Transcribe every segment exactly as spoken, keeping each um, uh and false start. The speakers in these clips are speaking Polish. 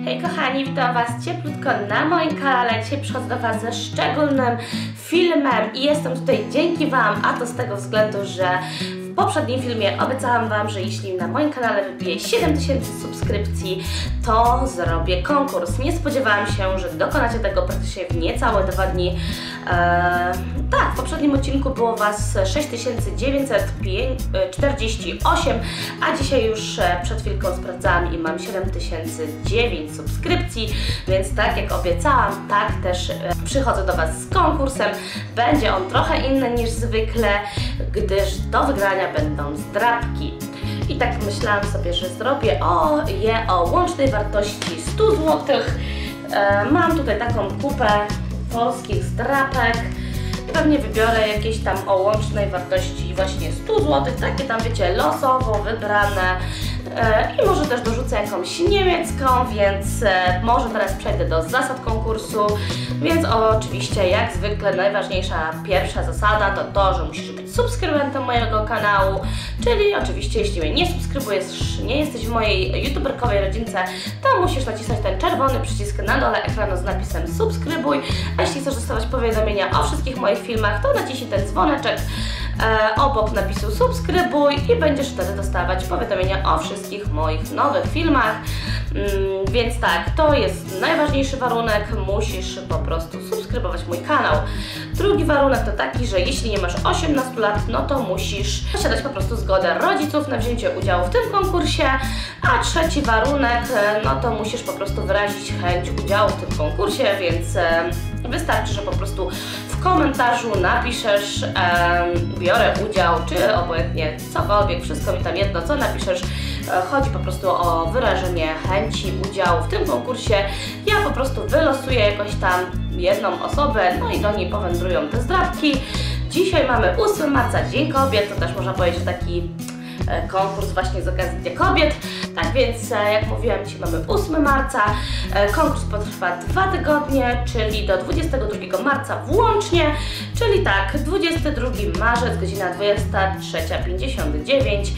Hej kochani, witam Was cieplutko na moim kanale. Dzisiaj przychodzę do Was ze szczególnym filmem i jestem tutaj dzięki Wam, a to z tego względu, że w poprzednim filmie obiecałam Wam, że jeśli na moim kanale wybije siedem tysięcy subskrypcji, to zrobię konkurs. Nie spodziewałam się, że dokonacie tego praktycznie w niecałe dwa dni. Eee, tak, w poprzednim odcinku było Was sześć tysięcy dziewięćset czterdzieści osiem, a dzisiaj już przed chwilką sprawdzałam i mam siedem tysięcy dziewięć subskrypcji, więc tak jak obiecałam, tak też przychodzę do Was z konkursem. Będzie on trochę inny niż zwykle, gdyż do wygrania będą zdrabki. I tak myślałam sobie, że zrobię o, je o łącznej wartości stu złotych. E, mam tutaj taką kupę polskich zdrapek. Pewnie wybiorę jakieś tam o łącznej wartości właśnie stu złotych, takie tam wiecie, losowo wybrane. E, I może też dorzucę jakąś niemiecką, więc e, może teraz przejdę do zasad konkursu. Więc oczywiście jak zwykle najważniejsza pierwsza zasada to to, że musisz być subskrybentem mojego kanału, czyli oczywiście jeśli mnie nie subskrybujesz, nie jesteś w mojej youtuberkowej rodzince, to musisz nacisnąć ten czerwony przycisk na dole ekranu z napisem subskrybuj, a jeśli chcesz dostawać powiadomienia o wszystkich moich filmach, to naciśnij ten dzwoneczek e, obok napisu subskrybuj i będziesz wtedy dostawać powiadomienia o wszystkich moich nowych filmach. Mm, więc tak, to jest najważniejszy warunek, musisz po prostu subskrybować mój kanał. Drugi warunek to taki, że jeśli nie masz osiemnastu lat, no to musisz posiadać po prostu zgodę rodziców na wzięcie udziału w tym konkursie, a trzeci warunek, no to musisz po prostu wyrazić chęć udziału w tym konkursie, więc e, wystarczy, że po prostu w komentarzu napiszesz e, biorę udział, czy obojętnie cokolwiek, wszystko mi tam jedno, co napiszesz. Chodzi po prostu o wyrażenie chęci udziału w tym konkursie. Ja po prostu wylosuję jakoś tam jedną osobę, no i do niej powędrują te zdrabki. Dzisiaj mamy ósmego marca, Dzień Kobiet, to też można powiedzieć, że taki konkurs właśnie z okazji Dnia Kobiet. Tak więc, jak mówiłam, dzisiaj mamy ósmego marca. Konkurs potrwa dwa tygodnie, czyli do dwudziestego drugiego marca włącznie, czyli tak, dwudziesty drugi marzec, godzina dwudziesta trzecia pięćdziesiąt dziewięć.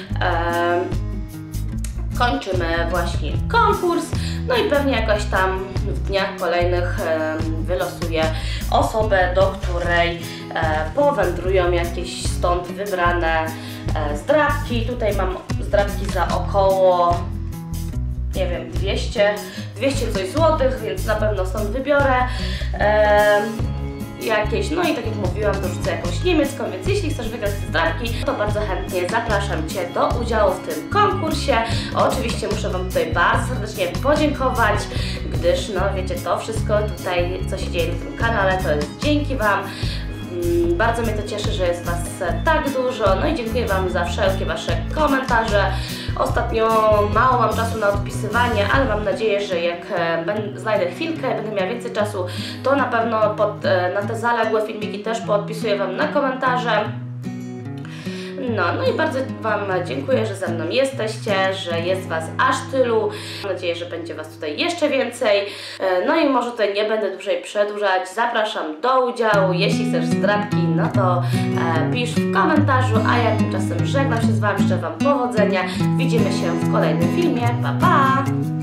Kończymy właśnie konkurs, no i pewnie jakoś tam w dniach kolejnych e, wylosuję osobę, do której e, powędrują jakieś stąd wybrane e, zdrabki. Tutaj mam zdrabki za około, nie wiem, dwieście, dwieście coś złotych, więc na pewno stąd wybiorę e, jakieś, no i tak jak mówiłam, dorzucę jakąś niemiecką, więc jeśli chcesz wygrać te zdrabki, to bardzo chętnie zapraszam Cię do udziału w tym konkursie. Oczywiście muszę Wam tutaj bardzo serdecznie podziękować, gdyż no wiecie, to wszystko tutaj, co się dzieje na tym kanale, to jest dzięki Wam. Bardzo mnie to cieszy, że jest Was tak dużo, no i dziękuję Wam za wszelkie Wasze komentarze. Ostatnio mało mam czasu na odpisywanie, ale mam nadzieję, że jak będę, znajdę chwilkę, będę miała więcej czasu, to na pewno pod, na te zaległe filmiki też poodpisuję Wam na komentarze. No, no i bardzo Wam dziękuję, że ze mną jesteście, że jest Was aż tylu. Mam nadzieję, że będzie Was tutaj jeszcze więcej. No i może tutaj nie będę dłużej przedłużać. Zapraszam do udziału. Jeśli chcesz zdrabki, no to e, pisz w komentarzu, a ja tymczasem żegnam się z Wami, życzę Wam powodzenia. Widzimy się w kolejnym filmie. Pa, pa!